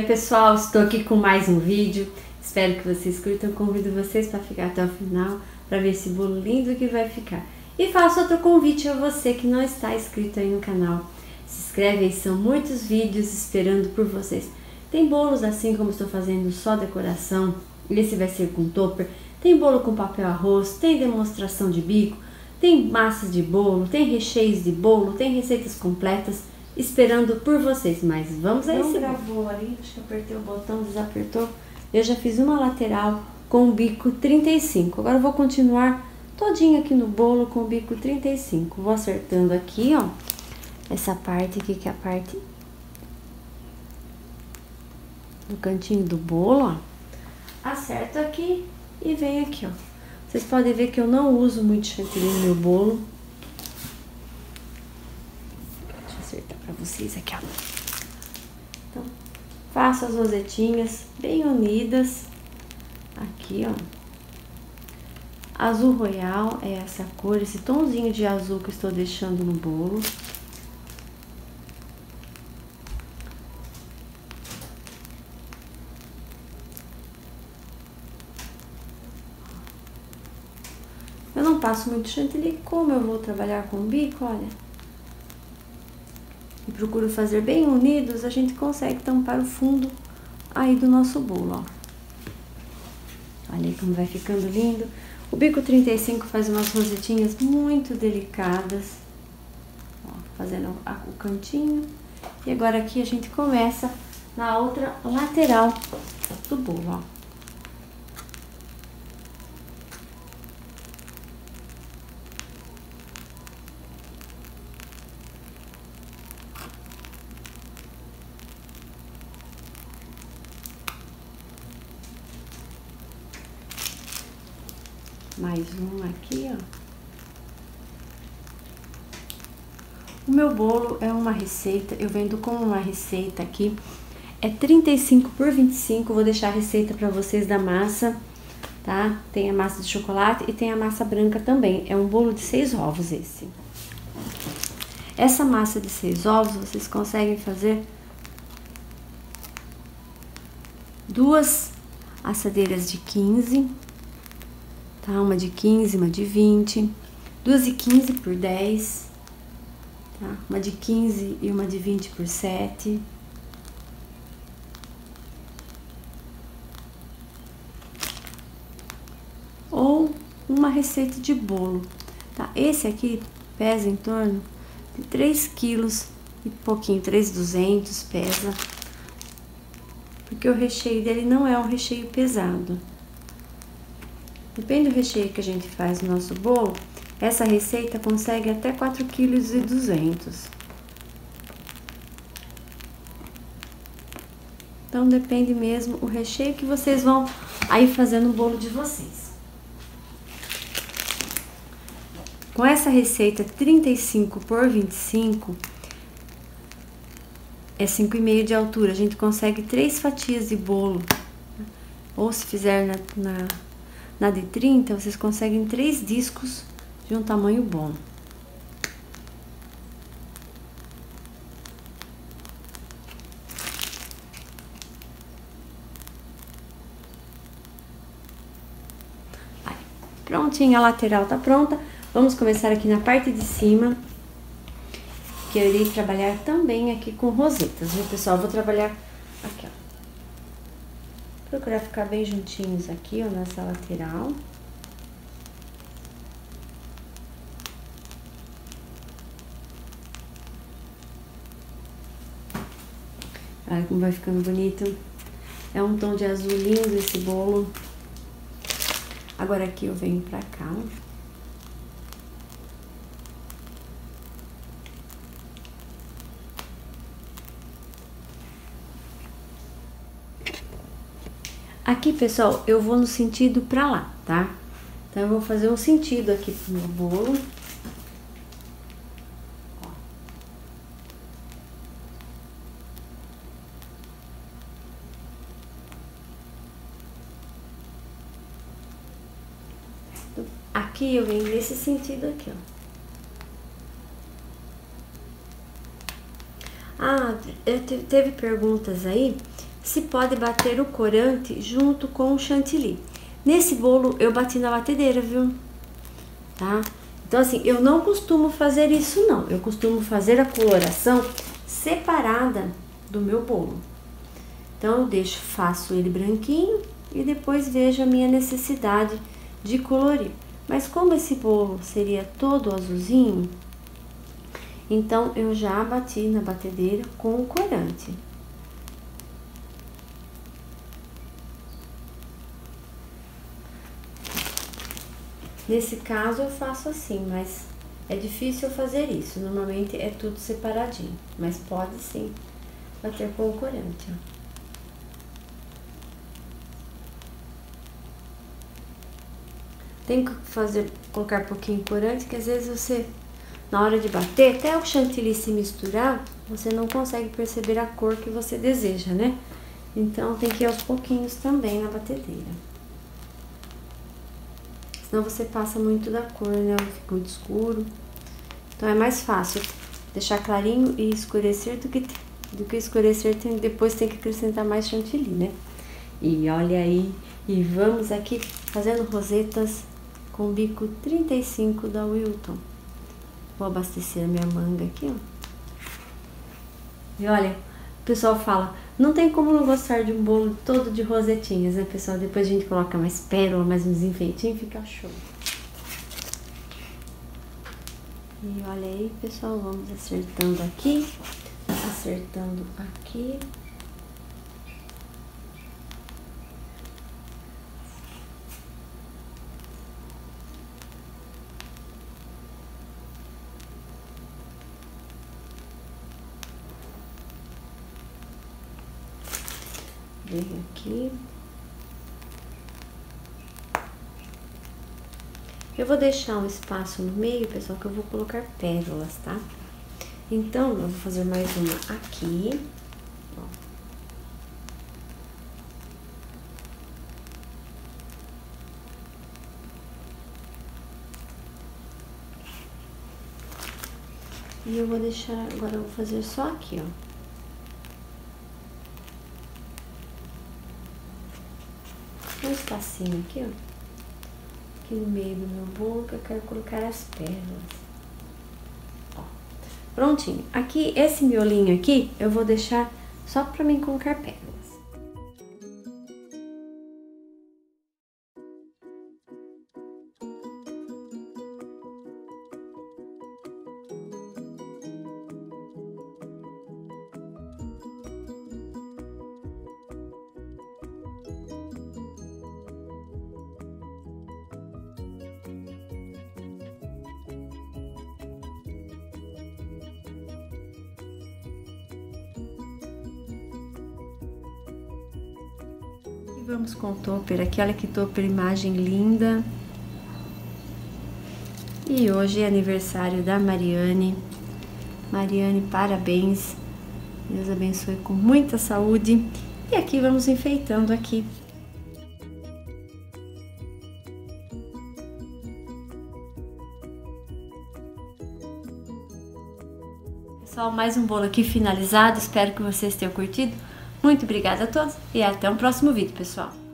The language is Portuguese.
pessoal, estou aqui com mais um vídeo. Espero que vocês curtam. Convido vocês para ficar até o final para ver esse bolo lindo que vai ficar. E faço outro convite a você que não está inscrito aí no canal. Se inscreve aí, são muitos vídeos esperando por vocês. Tem bolos assim como estou fazendo, só decoração. Esse vai ser com topper. Tem bolo com papel arroz, tem demonstração de bico, tem massas de bolo, tem recheios de bolo, tem receitas completas esperando por vocês. Mas vamos aí. Não gravou ali, acho que apertei o botão, desapertou. Eu já fiz uma lateral com o bico 35. Agora eu vou continuar todinho aqui no bolo com o bico 35. Vou acertando aqui, ó, essa parte aqui que é a parte do cantinho do bolo, ó. Acerto aqui e venho aqui, ó. Vocês podem ver que eu não uso muito chantilly no meu bolo. Deixa eu acertar pra vocês aqui, ó. Então, faço as rosetinhas bem unidas. Aqui, ó. Azul royal é essa cor, esse tomzinho de azul que eu estou deixando no bolo. Eu não passo muito chantilly, como eu vou trabalhar com bico, olha. E procuro fazer bem unidos, a gente consegue tampar o fundo aí do nosso bolo, ó. Olha aí como vai ficando lindo. O bico 35 faz umas rosetinhas muito delicadas, ó, fazendo o cantinho. E agora aqui a gente começa na outra lateral do bolo, ó. Mais um aqui, ó. O meu bolo é uma receita, eu vendo como uma receita aqui. É 35 por 25, vou deixar a receita pra vocês da massa, tá? Tem a massa de chocolate e tem a massa branca também. É um bolo de 6 ovos esse. Essa massa de 6 ovos, vocês conseguem fazer 2 assadeiras de 15. Tá? Uma de 15, uma de 20, 2 de 15 por 10, tá? Uma de 15 e uma de 20 por 7. Ou uma receita de bolo, tá? Esse aqui pesa em torno de 3 quilos e pouquinho, 3.200 pesa, porque o recheio dele não é um recheio pesado. Depende do recheio que a gente faz no nosso bolo, essa receita consegue até 4,2 kg. Então, depende mesmo o recheio que vocês vão aí fazer no bolo de vocês. Com essa receita 35 por 25, é 5,5 de altura. A gente consegue 3 fatias de bolo. Ou se fizer na de 30, vocês conseguem 3 discos de um tamanho bom. Aí, prontinha, a lateral tá pronta. Vamos começar aqui na parte de cima, que eu irei trabalhar também aqui com rosetas, viu, pessoal? Eu vou trabalhar aqui, ó. Procurar ficar bem juntinhos aqui, ó, nessa lateral. Olha como vai ficando bonito. É um tom de azul lindo esse bolo. Agora aqui eu venho pra cá. Aqui, pessoal, eu vou no sentido pra lá, tá? Então, eu vou fazer um sentido aqui pro meu bolo. Aqui eu venho nesse sentido aqui, ó. Ah, teve perguntas aí se pode bater o corante junto com o chantilly. Nesse bolo eu bati na batedeira, viu? Tá? Então assim, eu não costumo fazer isso não. Eu costumo fazer a coloração separada do meu bolo. Então eu faço ele branquinho e depois vejo a minha necessidade de colorir. Mas como esse bolo seria todo azulzinho, então eu já bati na batedeira com o corante. Nesse caso eu faço assim, mas é difícil fazer isso. Normalmente é tudo separadinho, mas pode sim bater com o corante, ó. Tem que colocar um pouquinho de corante, que às vezes você, na hora de bater, até o chantilly se misturar, você não consegue perceber a cor que você deseja, né? Então tem que ir aos pouquinhos também na batedeira. Senão você passa muito da cor, né? Fica muito escuro. Então é mais fácil deixar clarinho e escurecer do que escurecer, depois tem que acrescentar mais chantilly, né? E olha aí, e vamos aqui fazendo rosetas com bico 35 da Wilton. Vou abastecer a minha manga aqui, ó. E olha, o pessoal fala, não tem como não gostar de um bolo todo de rosetinhas, né, pessoal? Depois a gente coloca mais pérola, mais uns enfeitinhos, fica show. E olha aí, pessoal, vamos acertando aqui, acertando aqui. Vem aqui. Eu vou deixar um espaço no meio, pessoal, que eu vou colocar pérolas, tá? Então, eu vou fazer mais uma aqui, ó. E eu vou deixar, agora eu vou fazer só aqui, ó. Um espacinho aqui, ó, aqui no meio do meu bolo, que eu quero colocar as pérolas. Ó, prontinho. Aqui, esse miolinho aqui, eu vou deixar só pra mim colocar pérolas. Vamos com o topper aqui, olha que topper, imagem linda. E hoje é aniversário da Mariane. Mariane, parabéns. Deus abençoe com muita saúde. E aqui vamos enfeitando aqui. Pessoal, mais um bolo aqui finalizado. Espero que vocês tenham curtido. Muito obrigada a todos e até um próximo vídeo, pessoal.